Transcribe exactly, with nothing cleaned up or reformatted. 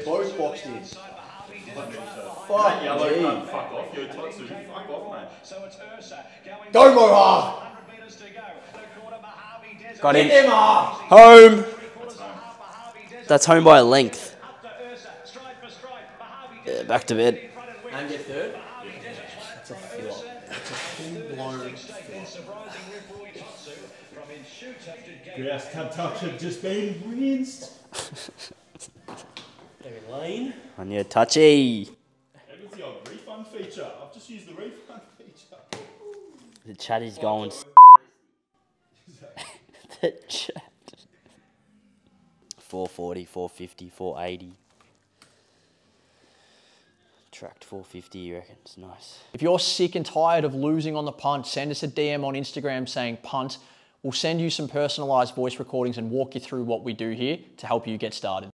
both boxed in. Fuck yellow card, fuck off. You're Tatsu. Fuck off, mate. Go, Moha! Got him. Get them off! Home. That's home by a length. Yeah, back to bed. And get third? That's a flop. That's a full-blown flop. Grouse can't touch it, just been rinsed. David Lane. On your touchy. That was the old refund feature. I've just used the refund feature. The chat is going. The chat. four forty, four fifty, four eighty. Tracked four fifty, you reckon? It's nice. If you're sick and tired of losing on the punt, send us a D M on Instagram saying punt. We'll send you some personalised voice recordings and walk you through what we do here to help you get started.